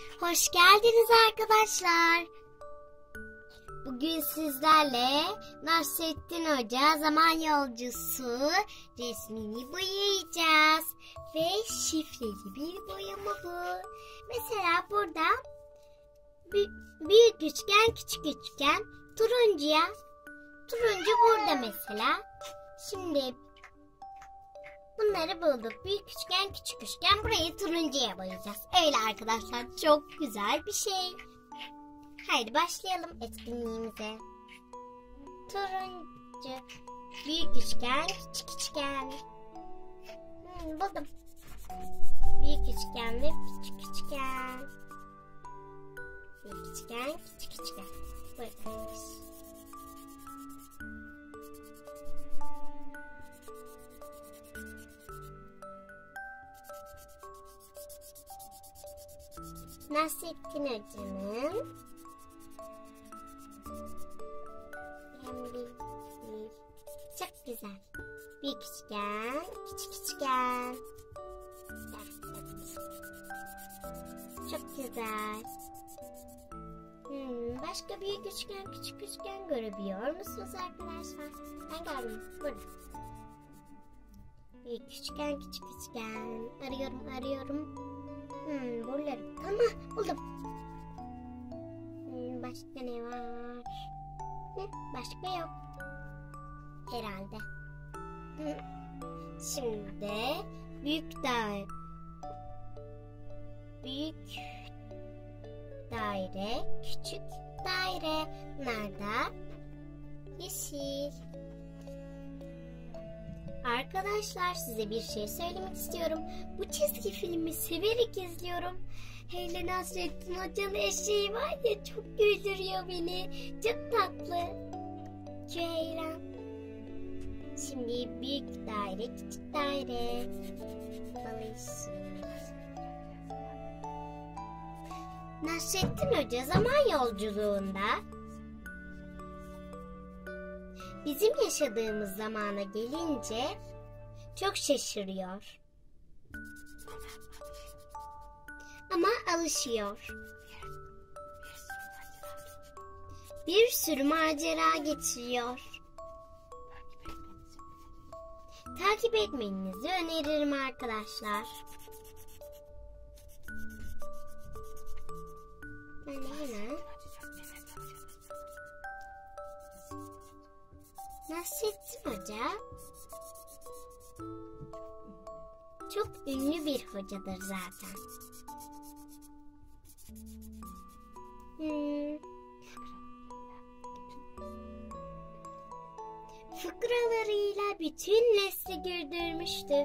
Hoş geldiniz arkadaşlar. Bugün sizlerle Nasrettin Hoca Zaman Yolcusu resmini boyayacağız. Ve şifreli bir boyama bu. Mesela burada büyük üçgen, küçük üçgen, turuncu burada mesela. Şimdi bunları bulduk. Büyük üçgen, küçük üçgen. Burayı turuncuya boyayacağız. Öyle arkadaşlar. Çok güzel bir şey. Haydi başlayalım etkinliğimize. Turuncu. Büyük üçgen, küçük üçgen. Buldum. Büyük üçgen ve küçük üçgen. Büyük üçgen, küçük üçgen. Buradaymış. Nasrettin Hoca'nın çok güzel. Büyük üçgen, küçük üçgen. Çok güzel. Başka büyük üçgen, küçük üçgen görebiliyor musunuz arkadaşlar? Ben gördüm. Burada. Büyük üçgen, küçük üçgen. Arıyorum. Buraları. Tamam, buldum. Başka ne var? Başka yok. Herhalde. Şimdi büyük daire, küçük daire. Nerede? Yeşil. Arkadaşlar size bir şey söylemek istiyorum. Bu çizgi filmi severek izliyorum. Hele Nasrettin Hoca'nın eşeği var ya, çok güldürüyor beni. Çok tatlı. Ceylan. Şimdi büyük daire, küçük daire. Nasrettin Hoca zaman yolculuğunda bizim yaşadığımız zamana gelince çok şaşırıyor. Ama alışıyor. Bir sürü macera geçiriyor. Takip etmenizi öneririm arkadaşlar. Nasrettin Hoca çok ünlü bir hocadır zaten. Fıkralarıyla bütün nesli güldürmüştür.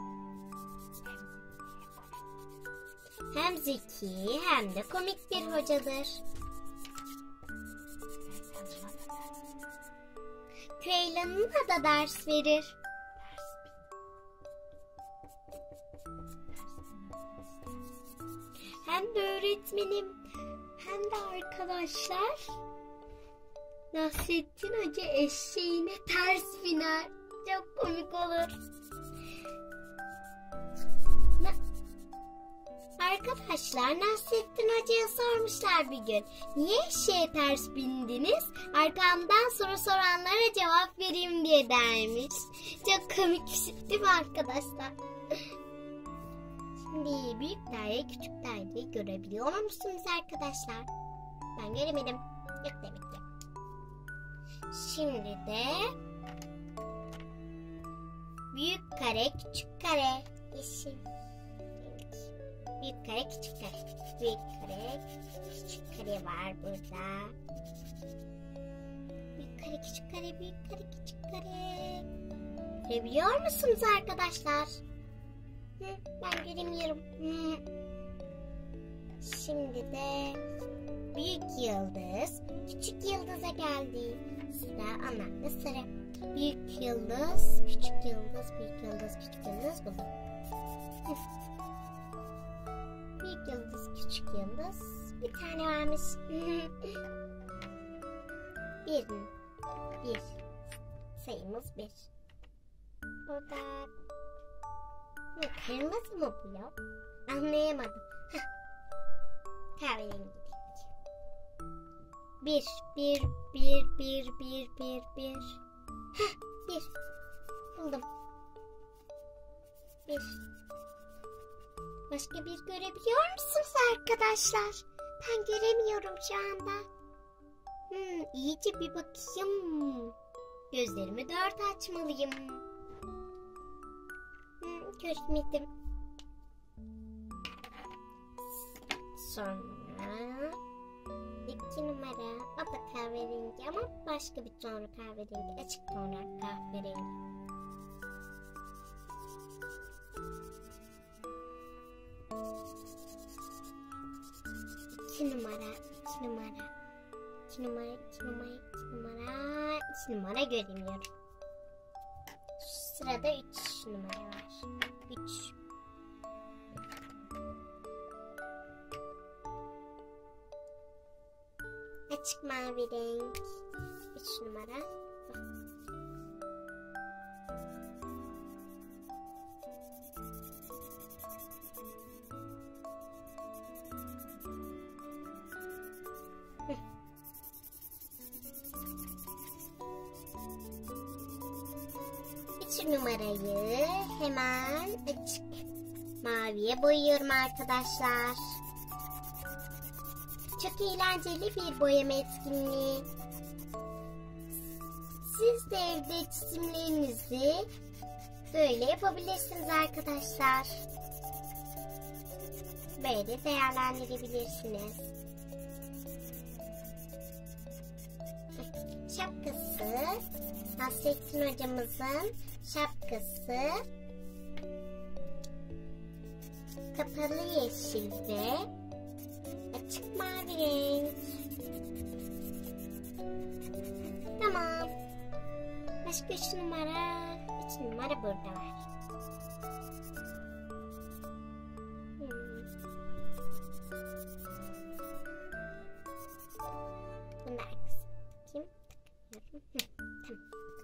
Hem zeki hem de komik bir hocadır. Küheylan'ına da ders verir. Hem de öğretmenim hem de arkadaşlar. Nasrettin Hoca eşeğine ters biner. Çok komik olur. Arkadaşlar Nasrettin Hoca'ya sormuşlar bir gün. Niye eşeğe ters bindiniz? Arkamdan soru soranlara cevap vereyim diye dermiş. Çok komik bir şey değil mi arkadaşlar? Şimdi büyük daire, küçük daireyi görebiliyor musunuz arkadaşlar? Ben göremedim. Yok demek ki. Şimdi de büyük kare, küçük kare. Yeşil. Büyük kare, küçük kare. Büyük kare, küçük kare var burada. Büyük kare, küçük kare, büyük kare, küçük kare. Görebiliyor musunuz arkadaşlar? Ben göremiyorum. Şimdi de büyük yıldız, küçük yıldıza geldi. Sıra anlamda sıra. Büyük yıldız, küçük yıldız, büyük yıldız, küçük yıldız buldum. Büyük yıldız, küçük yıldız. Bir tane varmış. Bir. Sayımız 1. Burada kırmızı mı bu ya? Anlayamadım. kahverengi renk. Bir. Heh, bir. Buldum. Bir. Başka bir görebiliyor musunuz arkadaşlar? Ben göremiyorum şu anda. İyice bir bakayım. Gözlerimi 4 açmalıyım. Görmedim. Sonra 2 numara. O da kahverengi ama başka bir tonu kahverengi. Açık tonu kahverengi. 2 numara. 2 numara göremiyorum. Sırada 3 numara var. 3. Açık mavi renk. 3 numara. Numarayı hemen açık maviye boyuyorum arkadaşlar. Çok eğlenceli bir boyama etkinliği. Siz de evde çizimlerinizi böyle yapabilirsiniz arkadaşlar. Böyle değerlendirebilirsiniz. Şapkası, Nasrettin hocamızın şapkası kapalı yeşil ve açık mavi renk. Tamam. Başka 3 numara. 3 numara burada var. Bunu da bakayım. Tamam.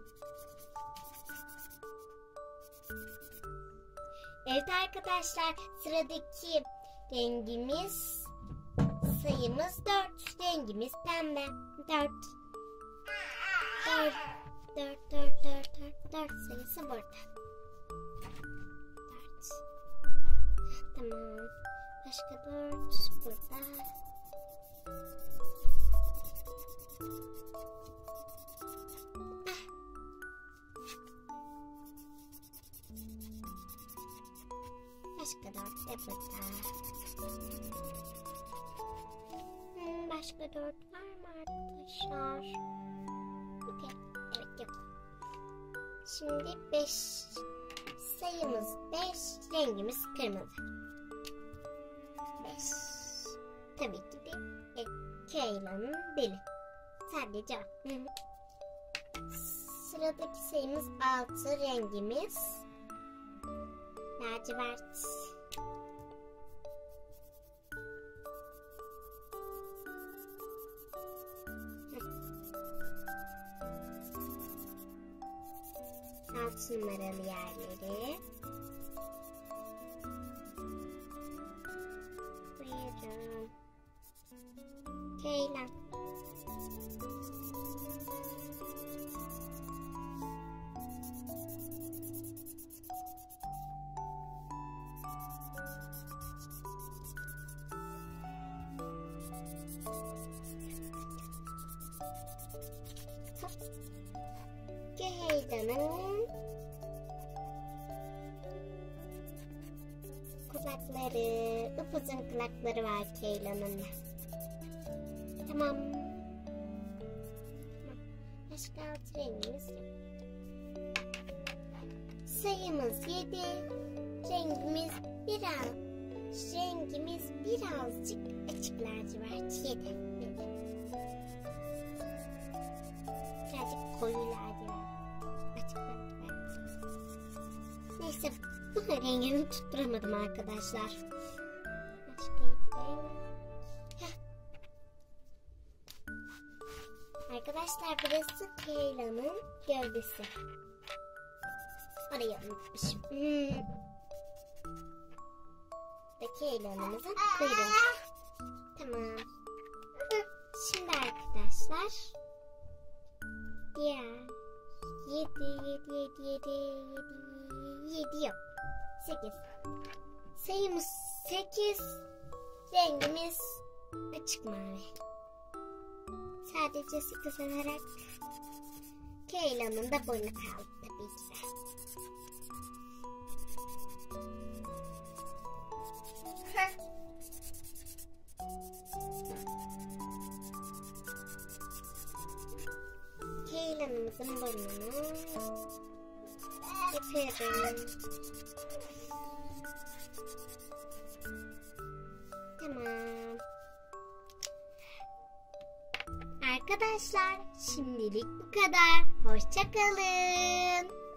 Evet arkadaşlar, sıradaki rengimiz, sayımız 4. Rengimiz pembe. 4 sayısı burada. 4. Tamam. Başka 4 burada. Başka 4 de burada. Başka 4 var mı arkadaşlar? Okey. Evet, yok. Şimdi 5. Sayımız 5. Rengimiz kırmızı. 5. Tabii ki de Keyla'nın beli. Sadece o. Sıradaki sayımız 6. Rengimiz lacivert. Alt numaralı yerleri. Buyurun. Keyla. Keyla'nın kulakları, upuzun kulakları var Keyla'nın. Tamam. Başka 6 rengimiz yok. Sayımız 7. Rengimiz birazcık açık lacivert. 7. Birazcık koyu lacivert. Açık lacivert. Neyse, bu rengini tutturamadım arkadaşlar. Başka arkadaşlar, burası Keyla'nın gövdesi. Orayı unutmuşum. Ve Keyla'nımızın kuyruğu. Tamam. Tamam. Şimdi arkadaşlar. Diğer 7 yok. 8. Sayımız 8. Rengimiz açık mavi. Sadece 8 olarak Keyla'nın da boynu kaldı tabii ki de. Keyla'nın boynunu yapıyorum. Tamam. Arkadaşlar şimdilik bu kadar. Hoşça kalın.